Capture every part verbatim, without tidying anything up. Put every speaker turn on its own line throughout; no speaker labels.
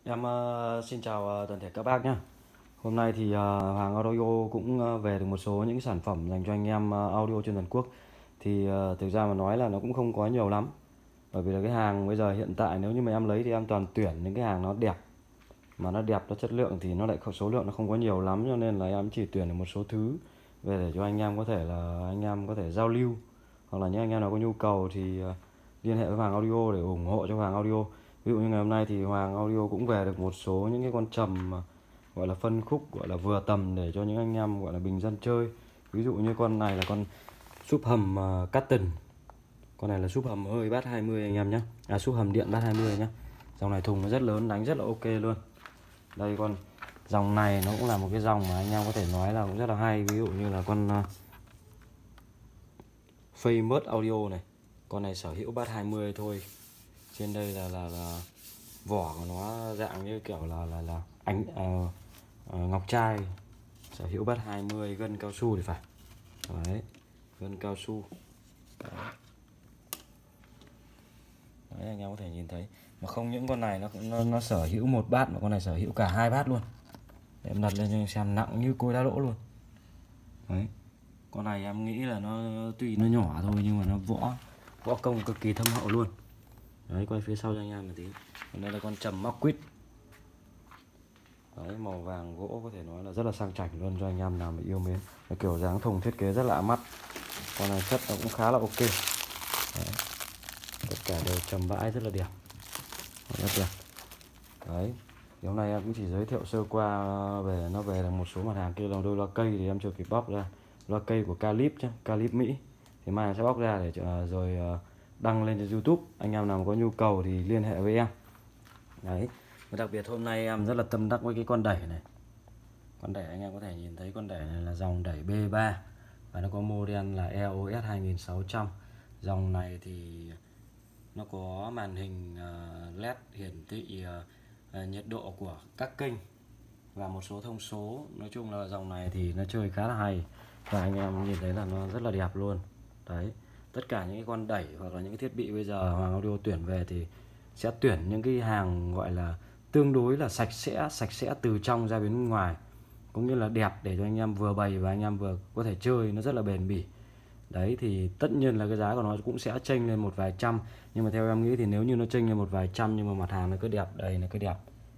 Em ờ, xin chào ờ, toàn thể các bác nhé. Hôm nay thì ờ, Hoàng Audio cũng ờ, về được một số những sản phẩm dành cho anh em ờ, audio trên toàn quốc. Thì ờ, thực ra mà nói là nó cũng không có nhiều lắm. Bởi vì là cái hàng bây giờ hiện tại nếu như mà em lấy thì em toàn tuyển những cái hàng nó đẹp. Mà nó đẹp, nó chất lượng thì nó lại không, số lượng nó không có nhiều lắm, cho nên là em chỉ tuyển được một số thứ về để cho anh em có thể là anh em có thể giao lưu, hoặc là những anh em nào có nhu cầu thì ờ, liên hệ với Hoàng Audio để ủng hộ cho Hoàng Audio. Ví dụ như ngày hôm nay thì Hoàng Audio cũng về được một số những cái con trầm mà gọi là phân khúc gọi là vừa tầm để cho những anh em gọi là bình dân chơi. Ví dụ như con này là con súp hầm uh, Cotton. Con này là súp hầm hơi bát hai mươi anh em nhé. À, súp hầm điện bát hai mươi nhé. Dòng này thùng nó rất lớn, đánh rất là ok luôn. Đây, con dòng này nó cũng là một cái dòng mà anh em có thể nói là cũng rất là hay. Ví dụ như là con uh, Famous Audio này. Con này sở hữu bát hai mươi thôi. Trên đây là là, là vỏ của nó dạng như kiểu là là là ánh uh, uh, ngọc trai, sở hữu bát hai mươi, gân cao su thì phải. Đấy, gân cao su. Đấy. Đấy, anh em có thể nhìn thấy. Mà không những con này nó nó, nó sở hữu một bát, mà con này sở hữu cả hai bát luôn. Để em đặt lên cho anh xem, nặng như cối đá lỗ luôn. Đấy. Con này em nghĩ là nó tuy nó nhỏ thôi nhưng mà nó võ võ công cực kỳ thâm hậu luôn. Đấy, quay phía sau cho anh em một tí. Còn đây là con trầm móc quýt. Đấy, màu vàng gỗ có thể nói là rất là sang chảnh luôn cho anh em nào mà yêu mến. Cái kiểu dáng thùng thiết kế rất là mắt. Con này chất nó cũng khá là ok. Đấy. Tất cả đều trầm bãi rất là đẹp. Rất đẹp. Đấy. Thì hôm nay em cũng chỉ giới thiệu sơ qua về nó về là một số mặt hàng kia, là đôi loa cây thì em chưa kịp bóc ra. Loa cây của Calip chứ, Calip Mỹ. Thì mai em sẽ bóc ra để rồi đăng lên trên YouTube. Anh em nào có nhu cầu thì liên hệ với em. Đấy. Và đặc biệt hôm nay em rất là tâm đắc với cái con đẩy này. Con đẩy anh em có thể nhìn thấy, con đẩy này là dòng đẩy B ba và nó có model là E O S hai nghìn sáu trăm. Dòng này thì nó có màn hình led hiển thị nhiệt độ của các kênh và một số thông số. Nói chung là dòng này thì nó chơi khá là hay và anh em nhìn thấy là nó rất là đẹp luôn. Đấy, tất cả những cái con đẩy hoặc là những cái thiết bị bây giờ Hoàng Audio tuyển về thì sẽ tuyển những cái hàng gọi là tương đối là sạch sẽ, sạch sẽ từ trong ra bên ngoài, cũng như là đẹp để cho anh em vừa bày và anh em vừa có thể chơi, nó rất là bền bỉ. Đấy, thì tất nhiên là cái giá của nó cũng sẽ chênh lên một vài trăm, nhưng mà theo em nghĩ thì nếu như nó chênh lên một vài trăm nhưng mà mặt hàng nó cứ đẹp, đây nó cứ đẹp,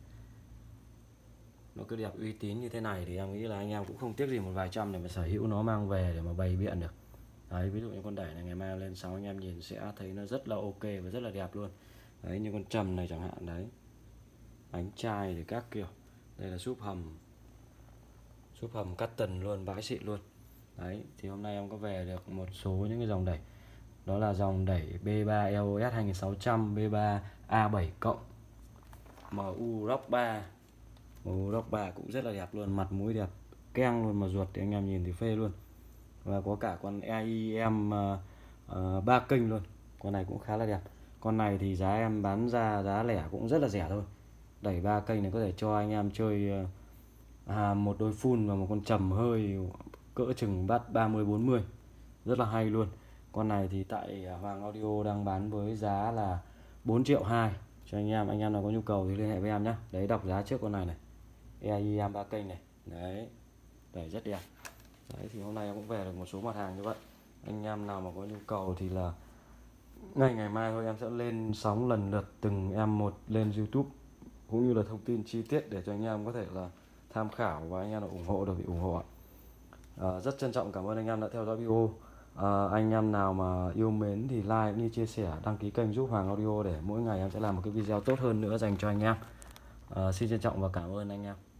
nó cứ đẹp uy tín như thế này thì em nghĩ là anh em cũng không tiếc gì một vài trăm để mà sở hữu nó mang về để mà bày biện được. Đấy, ví dụ như con đẩy này ngày mai lên sóng anh em nhìn sẽ thấy nó rất là ok và rất là đẹp luôn. Đấy, như con trầm này chẳng hạn, đấy, bánh chai thì các kiểu. Đây là súp hầm, súp hầm Cotton luôn, bãi xịn luôn. Đấy, thì hôm nay em có về được một số những cái dòng đẩy. Đó là dòng đẩy B ba E O S hai nghìn sáu trăm, B ba A bảy cộng, M U Rock ba. M U Rock ba cũng rất là đẹp luôn, mặt mũi đẹp keng luôn, mà ruột thì anh em nhìn thì phê luôn. Và có cả con E I M uh, uh, ba kênh luôn. Con này cũng khá là đẹp. Con này thì giá em bán ra giá lẻ cũng rất là rẻ thôi. Đẩy ba kênh này có thể cho anh em chơi à, một đôi full và một con trầm hơi cỡ chừng bát ba mươi bốn mươi, rất là hay luôn. Con này thì tại Hoàng Audio đang bán với giá là bốn triệu hai cho anh em. Anh em nào có nhu cầu thì liên hệ với em nhé. Đấy, đọc giá trước con này này, E I M ba kênh này. Đấy, đẩy rất đẹp. Đấy, thì hôm nay em cũng về được một số mặt hàng như vậy. Anh em nào mà có nhu cầu thì là ngay ngày mai thôi em sẽ lên sóng lần lượt từng em một lên YouTube, cũng như là thông tin chi tiết để cho anh em có thể là tham khảo và anh em nào ủng hộ được thì ủng hộ ạ. À, rất trân trọng cảm ơn anh em đã theo dõi video. À, anh em nào mà yêu mến thì like cũng như chia sẻ, đăng ký kênh giúp Hoàng Audio để mỗi ngày em sẽ làm một cái video tốt hơn nữa dành cho anh em. À, xin trân trọng và cảm ơn anh em.